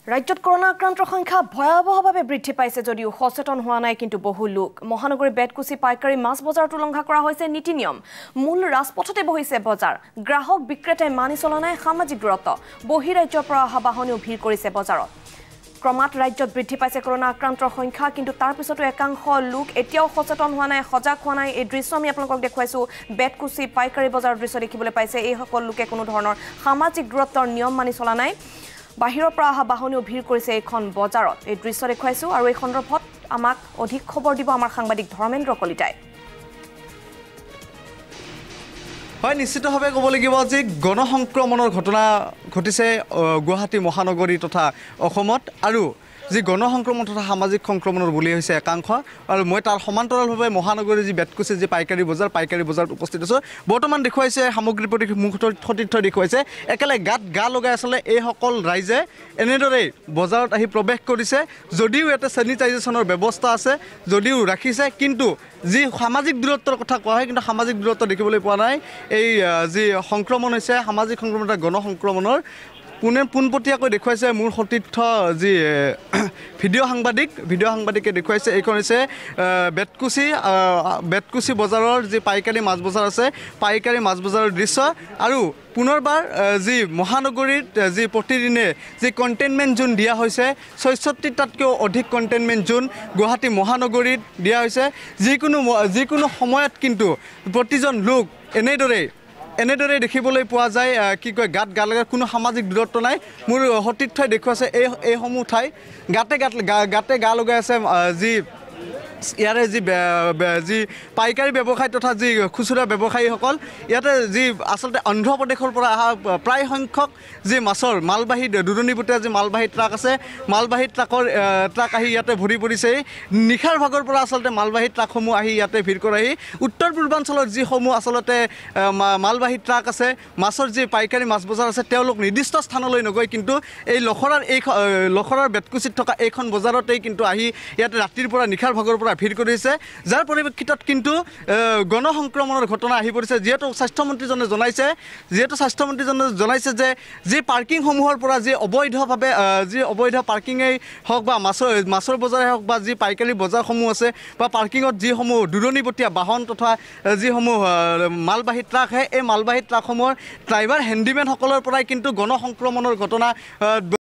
ৰাজ্যত করোনা আক্ৰান্তৰ সংখ্যা ভয়াবহভাৱে বৃদ্ধি পাইছে যদিও সচেতন হোৱা নাই কিন্তু বহু লোক মহানগৰীৰ বেতকুচি পাইকাৰী মাছ বজাৰত উলংঘা কৰা হৈছে নীতি নিয়ম মূল ৰাজপথতে বহিছে বজাৰ গ্ৰাহক বিক্ৰেতাই মানি চলা নাই সামাজিক দূৰত্ব বহিৰাজ্যৰ পৰা অহা বাহনেও ভিৰ কৰিছে বজাৰত ক্ৰমাৎ ৰাজ্যত বৃদ্ধি পাইছে করোনা আক্ৰান্তৰ সংখ্যা কিন্তু তাৰ পিছতো একাংশ লোক এতিয়াও সচেতন হোৱা নাই সজাগ হোৱা নাই এই দৃশ্য আমি আপোনালোকক দেখুৱাইছো বেতকুচি পাইকাৰী বজাৰৰ দৃশ্য দেখিবলৈ পাইছে এই সকল লোকে কোনো ধৰণৰ সামাজিক দূৰত্বৰ নিয়ম মানি চলা নাই বাহিৰৰ পৰা অহা বাহনেও ভিৰ কৰিছে এইখন বজাৰত এই দৃশ্য দেখুৱাইছো আৰু এই সন্দৰ্ভত আমাক অধিক খবৰ দিব আমাৰ সাংবাদিক ধৰ্মেন্দ্ৰ কলিতাই হয় নিশ্চিতভাৱে ক'ব লাগিব যে গণসংক্ৰমণৰ ঘটনা ঘটিছে গুৱাহাটী মহানগৰী তথা অসমত আৰু যি গণসংক্ৰমণ তথা সামাজিক সংক্ৰমণৰ বুলি হৈছে একাংশ আৰু মই তাৰ সমান্তৰালভাৱে মহানগৰীৰ যি বেতকুচি যি পাইকাৰী বজাৰত উপস্থিত আছোঁ বৰ্তমান দেখুৱাইছে সামগ্ৰী প্ৰতি সতীৰ্থ দেখুৱাইছে একেলগে গাত গা লগাই আচলতে এইসকল ৰাইজে এনেদৰেই বজাৰত আহি প্ৰৱেশ কৰিছে যদিও ইয়াতে চেনিটাইজেশ্যনৰ ব্যৱস্থা আছে যদিও ৰাখিছে কিন্তু যি সামাজিক দূৰত্বৰ কথা কোৱা হয় কিন্তু সামাজিক দূৰত্ব দেখিবলৈ পোৱা নাই এই যি সংক্ৰমণ হৈছে সামাজিক সংক্ৰমণ গণসংক্ৰমণৰ পোনপটীয়াকৈ দেখুৱাইছে মোৰ সতীৰ্থ যি ভিডিঅ' সাংবাদিকে দেখুৱাইছে এইখন হৈছে বেতকুচি বজাৰৰ যি পাইকাৰী মাছ বজাৰ আছে পাইকাৰী মাছ বজাৰৰ দৃশ্য আৰু পুনৰবাৰ যি মহানগৰীত যি প্ৰতিদিনে যি কণ্টেইনমেণ্ট জোন দিয়া হৈছে ৬৬টাতকৈও অধিক কণ্টেইনমেণ্ট জোন গুৱাহাটী মহানগৰীত দিয়া হৈছে যিকোনো সময়ত কিন্তু প্ৰতিজন লোক এনেদৰে দেখিবলৈ পোৱা যায় কি কয় গাত গা লগাই কোনো সামাজিক দূৰত্ব নাই মোৰ সতীৰ্থই দেখুৱাইছে এইসমূহ ঠাই গাতে গা লগাই আছে যি ইয়াৰে যি পাইকাৰী ব্যৱসায়ী তথা যি খুচুৰা ব্যৱসায়ীসকল ইয়াতে যি আচলতে অন্ধ্ৰপ্ৰদেশৰ পৰা অহা প্ৰায় সংখ্যক যি মাছৰ মালবাহী দূৰণিবতীয়া যি মালবাহী ট্ৰাক আছে মালবাহী ট্ৰাক আহি ইয়াতে ভৰি পৰিছে নিশাৰ ভাগৰ পৰা আচলতে মালবাহী ট্ৰাকসমূহ আহি ইয়াতে ভিৰ কৰাহি উত্তৰ পূৰ্বাঞ্চলৰ যিসমূহ আচলতে মালবাহী ট্ৰাক আছে মাছৰ যি পাইকাৰী মাছ বজাৰ আছে তেওঁলোক নিৰ্দিষ্ট স্থানলৈ নগৈ কিন্তু এই লখৰাৰ বেতকুচিত থকা এইখন বজাৰতেই কিন্তু আহি ইয়াতে ৰাতিৰ পৰা নিশাৰ ভাগৰ পৰা ভিৰ কৰিছে যাৰ পৰিপ্ৰেক্ষিতত কিন্তু গণসংক্ৰমণৰ ঘটনা আহি পৰিছে যিহেতু স্বাস্থ্যমন্ত্ৰীজনে জনাইছে যে যি পাৰ্কিংসমূহৰ পৰা যি অবৈধ পাৰ্কিঙেই হওক বা মাছৰ বজাৰেই হওক বা যি পাইকাৰী বজাৰসমূহ আছে বা পাৰ্কিঙত যিসমূহ দূৰণিবতীয়া বাহন তথা যিসমূহ মালবাহী ট্ৰাক এই মালবাহী ট্ৰাকসমূহৰ ড্ৰাইভাৰ হেণ্ডিমেনসকলৰ পৰাই কিন্তু গণসংক্ৰমণৰ ঘটনা